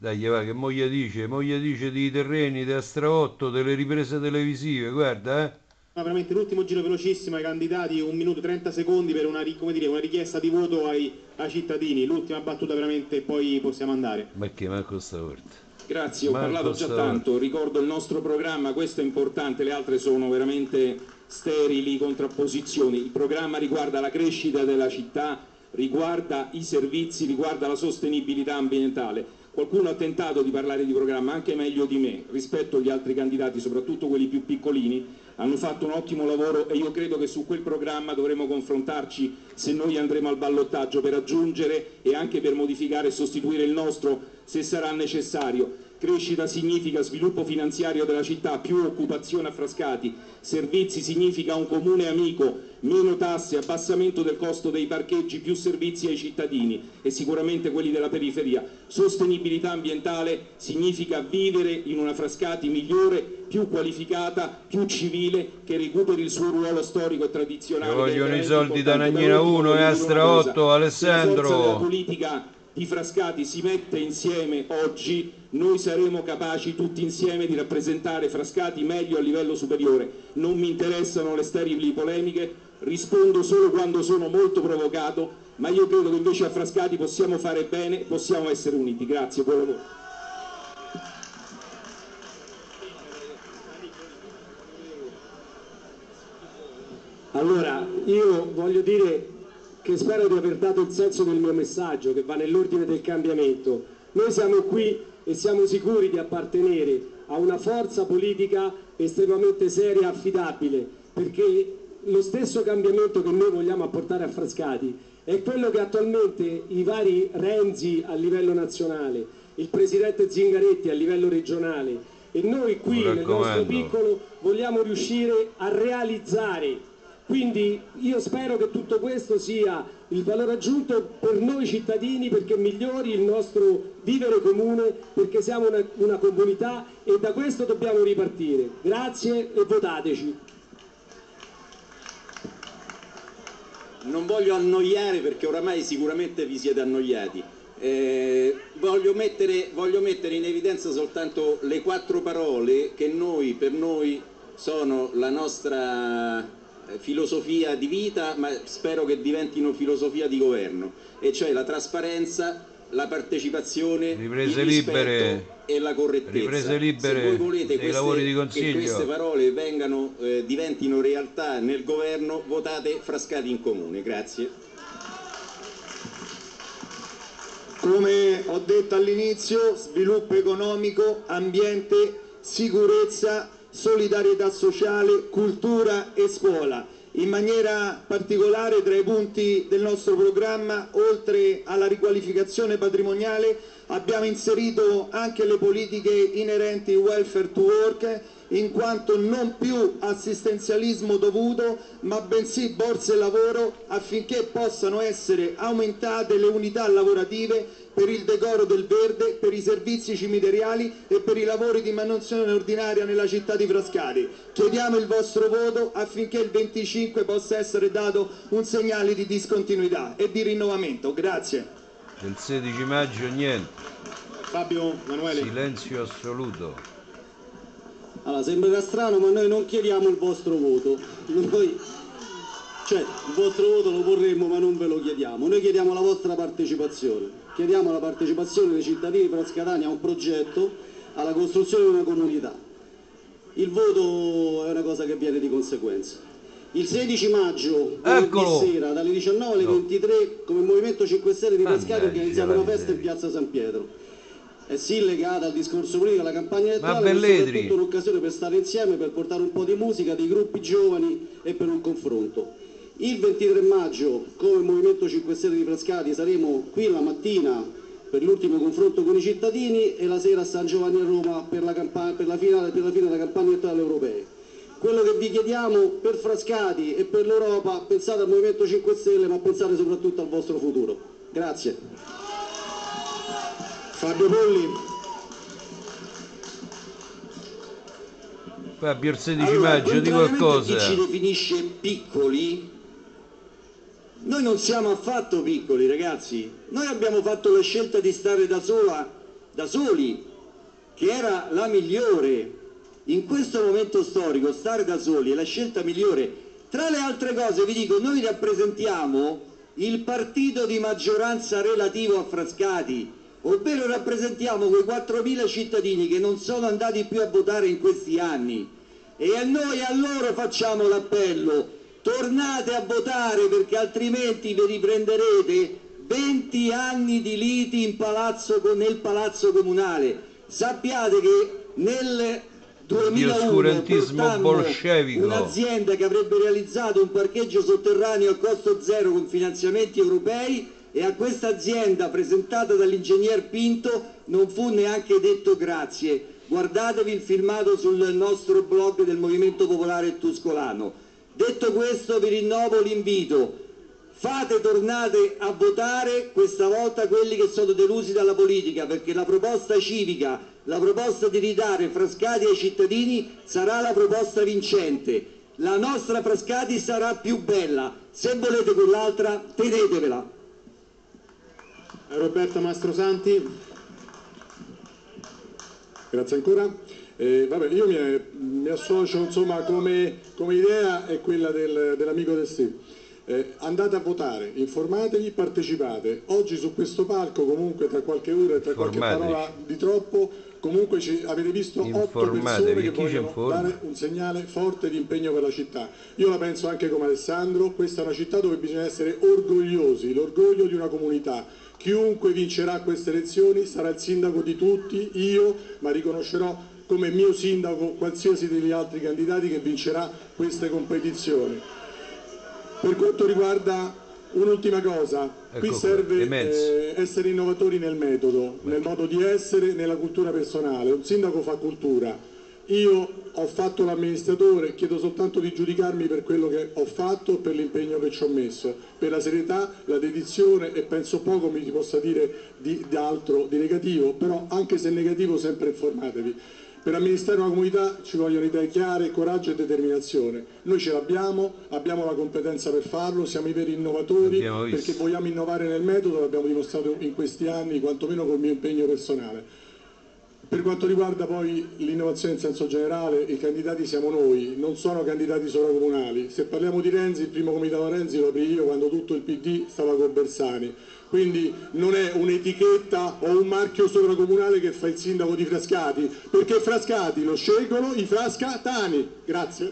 Dai, va, che moglie dice dei terreni, di Astra 8, delle riprese televisive, guarda, eh. No, veramente l'ultimo giro velocissimo ai candidati, 1 minuto e 30 secondi per una, come dire, una richiesta di voto ai cittadini. L'ultima battuta veramente, poi possiamo andare. Ma che manco stavolta. Grazie, ho Manco parlato già stavolta. tanto, ricordo il nostro programma, questo è importante, le altre sono veramente sterili contrapposizioni. Il programma riguarda la crescita della città, riguarda i servizi, riguarda la sostenibilità ambientale. Qualcuno ha tentato di parlare di programma anche meglio di me, rispetto agli altri candidati, soprattutto quelli più piccolini, hanno fatto un ottimo lavoro e io credo che su quel programma dovremo confrontarci se noi andremo al ballottaggio per aggiungere e anche per modificare e sostituire il nostro se sarà necessario. Crescita significa sviluppo finanziario della città, più occupazione a Frascati, servizi significa un comune amico, meno tasse, abbassamento del costo dei parcheggi, più servizi ai cittadini e sicuramente quelli della periferia. Sostenibilità ambientale significa vivere in una Frascati migliore, più qualificata, più civile, che recuperi il suo ruolo storico e tradizionale. Ci vogliono i soldi da Nagnina 1 e Astra 8, Alessandro. Se la forza della Alessandro. politica di Frascati si mette insieme oggi, noi saremo capaci tutti insieme di rappresentare Frascati meglio a livello superiore. Non mi interessano le sterili polemiche, rispondo solo quando sono molto provocato, ma io credo che invece a Frascati possiamo fare bene, possiamo essere uniti. Grazie, buon lavoro. Allora, io voglio dire che spero di aver dato il senso del mio messaggio, che va nell'ordine del cambiamento. Noi siamo qui e siamo sicuri di appartenere a una forza politica estremamente seria e affidabile, perché lo stesso cambiamento che noi vogliamo apportare a Frascati è quello che attualmente i vari Renzi a livello nazionale, il presidente Zingaretti a livello regionale e noi qui nel nostro piccolo vogliamo riuscire a realizzare. Quindi io spero che tutto questo sia il valore aggiunto per noi cittadini, perché migliori il nostro vivere comune, perché siamo una comunità e da questo dobbiamo ripartire. Grazie e votateci. Non voglio annoiare perché oramai sicuramente vi siete annoiati. Voglio mettere in evidenza soltanto le 4 parole che per noi sono la nostra filosofia di vita, ma spero che diventino filosofia di governo, e cioè la trasparenza, la partecipazione, riprese il rispetto libere, e la correttezza. riprese libere. Se voi volete dei lavori di che consiglio. queste parole diventino realtà nel governo, votate Frascati in Comune. Grazie. Come ho detto all'inizio, sviluppo economico, ambiente, sicurezza, solidarietà sociale, cultura e scuola. In maniera particolare tra i punti del nostro programma, oltre alla riqualificazione patrimoniale, abbiamo inserito anche le politiche inerenti welfare to work, in quanto non più assistenzialismo dovuto, ma bensì borse lavoro, affinché possano essere aumentate le unità lavorative per il decoro del verde, per i servizi cimiteriali e per i lavori di manutenzione ordinaria nella città di Frascati. Chiediamo il vostro voto affinché il 25 possa essere dato un segnale di discontinuità e di rinnovamento. Grazie. Del 16 maggio niente. Fabio, Manuele. Silenzio assoluto. Allora, sembrerà strano, ma noi non chiediamo il vostro voto. Cioè, il vostro voto lo porremmo, ma non ve lo chiediamo. Noi chiediamo la vostra partecipazione. Chiediamo la partecipazione dei cittadini frascatani a un progetto, alla costruzione di una comunità. Il voto è una cosa che viene di conseguenza. Il 16 maggio, venerdì sera, dalle 19 alle 23, come Movimento 5 Stelle di Frascati organizziamo una festa in Piazza San Pietro. È legata al discorso politico, alla campagna elettorale, ma è soprattutto un'occasione per stare insieme, per portare un po' di musica, dei gruppi giovani e per un confronto. Il 23 maggio, come Movimento 5 Stelle di Frascati, saremo qui la mattina per l'ultimo confronto con i cittadini e la sera a San Giovanni a Roma per la fine della campagna elettorale europea. Quello che vi chiediamo per Frascati e per l'Europa, pensate al Movimento 5 Stelle, ma pensate soprattutto al vostro futuro. Grazie. Fabio Polli. Fabio, il 16 maggio di qualcosa. Chi ci definisce piccoli? Noi non siamo affatto piccoli, ragazzi. Noi abbiamo fatto la scelta di stare da da soli, che era la migliore. In questo momento storico stare da soli è la scelta migliore. Tra le altre cose vi dico, noi rappresentiamo il partito di maggioranza relativo a Frascati, ovvero rappresentiamo quei 4.000 cittadini che non sono andati più a votare in questi anni, e noi a loro facciamo l'appello: tornate a votare, perché altrimenti vi riprenderete 20 anni di liti nel palazzo comunale. Sappiate che nel 2001 portammo un'azienda che avrebbe realizzato un parcheggio sotterraneo a costo zero con finanziamenti europei, e a questa azienda, presentata dall'ingegner Pinto, non fu neanche detto grazie. Guardatevi il filmato sul nostro blog del Movimento Popolare Tuscolano. Detto questo, vi rinnovo l'invito: tornate a votare, questa volta quelli che sono delusi dalla politica, perché la proposta civica, la proposta di ridare Frascati ai cittadini sarà la proposta vincente. La nostra Frascati sarà più bella, se volete quell'altra tenetevela. Roberto Mastrosanti. Grazie ancora. Vabbè, io mi associo, insomma, come idea è quella dell'amico Del Stì. Andate a votare, informatevi, partecipate. Oggi su questo palco, comunque, tra qualche ora e tra qualche parola di troppo, comunque avete visto 8 persone che vogliono dare un segnale forte di impegno per la città. Io la penso anche come Alessandro: questa è una città dove bisogna essere orgogliosi, l'orgoglio di una comunità. Chiunque vincerà queste elezioni sarà il sindaco di tutti, io, ma riconoscerò come mio sindaco qualsiasi degli altri candidati che vincerà queste competizioni. Per quanto riguarda un'ultima cosa, qui serve essere innovatori nel metodo, nel modo di essere, nella cultura personale. Un sindaco fa cultura. Io ho fatto l'amministratore, chiedo soltanto di giudicarmi per quello che ho fatto, per l'impegno che ci ho messo, per la serietà, la dedizione, e penso poco mi si possa dire di altro, di negativo, però anche se negativo sempre informatevi. Per amministrare una comunità ci vogliono idee chiare, coraggio e determinazione. Noi ce l'abbiamo, abbiamo la competenza per farlo, siamo i veri innovatori, perché vogliamo innovare nel metodo, l'abbiamo dimostrato in questi anni, quantomeno col mio impegno personale. Per quanto riguarda poi l'innovazione in senso generale, i candidati siamo noi, non sono candidati sovracomunali. Se parliamo di Renzi, il primo comitato Renzi lo apri io quando tutto il PD stava con Bersani. Quindi non è un'etichetta o un marchio sovracomunale che fa il sindaco di Frascati, perché Frascati lo scelgono i frascatani. Grazie.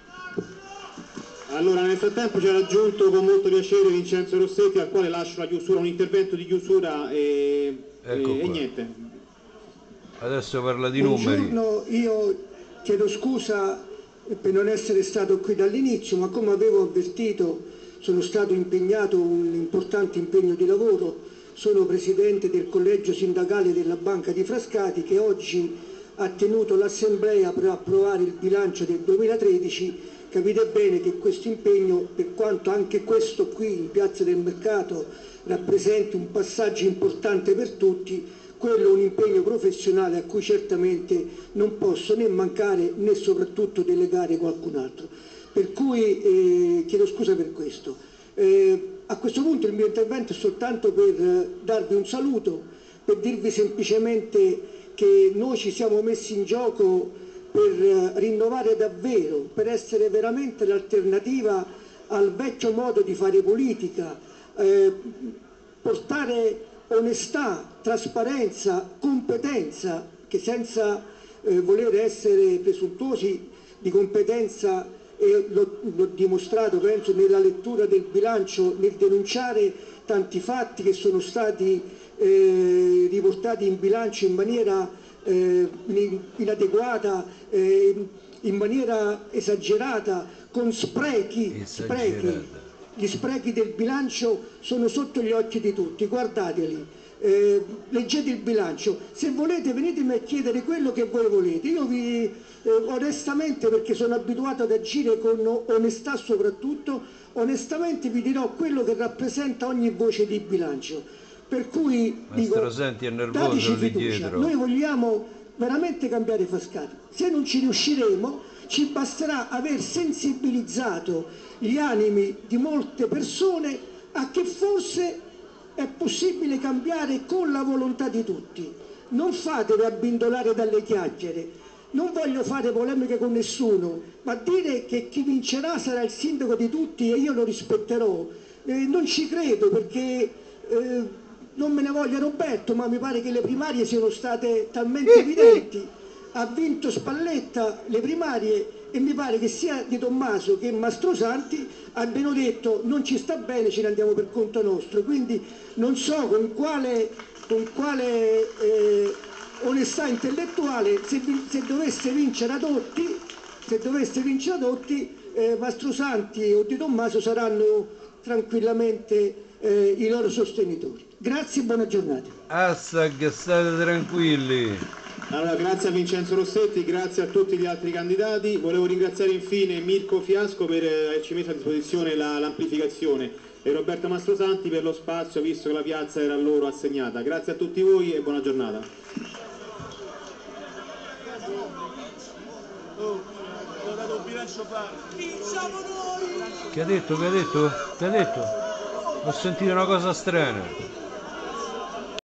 Allora, nel frattempo ci ha raggiunto con molto piacere Vincenzo Rossetti, al quale lascio la chiusura, un intervento di chiusura e niente. Adesso parla di numeri. Buongiorno, io chiedo scusa per non essere stato qui dall'inizio, ma come avevo avvertito sono stato impegnato, un importante impegno di lavoro. Sono presidente del collegio sindacale della Banca di Frascati, che oggi ha tenuto l'assemblea per approvare il bilancio del 2013. Capite bene che questo impegno, per quanto anche questo qui in Piazza del Mercato rappresenti un passaggio importante per tutti, quello è un impegno professionale a cui certamente non posso né mancare né soprattutto delegare qualcun altro. Per cui chiedo scusa per questo. A questo punto il mio intervento è soltanto per darvi un saluto, per dirvi semplicemente che noi ci siamo messi in gioco per rinnovare davvero, per essere veramente l'alternativa al vecchio modo di fare politica, portare onestà, trasparenza, competenza, che senza voler essere presuntuosi di competenza, e l'ho dimostrato penso nella lettura del bilancio, nel denunciare tanti fatti che sono stati riportati in bilancio in maniera inadeguata, in maniera esagerata, con sprechi. Gli sprechi del bilancio sono sotto gli occhi di tutti, guardateli, leggete il bilancio, se volete venitemi a chiedere quello che voi volete. Io vi onestamente, perché sono abituato ad agire con onestà, soprattutto onestamente vi dirò quello che rappresenta ogni voce di bilancio, per cui dico, dateci fiducia, noi vogliamo veramente cambiare Frascati. Se non ci riusciremo, ci basterà aver sensibilizzato gli animi di molte persone a che forse è possibile cambiare con la volontà di tutti. non fatevi abbindolare dalle chiacchiere. Non voglio fare polemiche con nessuno, ma dire che chi vincerà sarà il sindaco di tutti e io lo rispetterò, non ci credo, perché non me ne voglia Roberto, ma mi pare che le primarie siano state talmente evidenti. Ha vinto Spalletta le primarie e mi pare che sia Di Tommaso che Mastrosanti abbiano detto non ci sta bene, ce ne andiamo per conto nostro. Quindi non so con quale onestà intellettuale, se dovesse vincere a Dotti, Mastrosanti o Di Tommaso saranno tranquillamente i loro sostenitori. Grazie e buona giornata. Assag, state tranquilli. Allora, grazie a Vincenzo Rossetti, grazie a tutti gli altri candidati. Volevo ringraziare infine Mirko Fiasco per averci messo a disposizione l'amplificazione e Roberto Mastrosanti per lo spazio, visto che la piazza era loro assegnata. Grazie a tutti voi e buona giornata. Che ha detto? Ho sentito una cosa strana.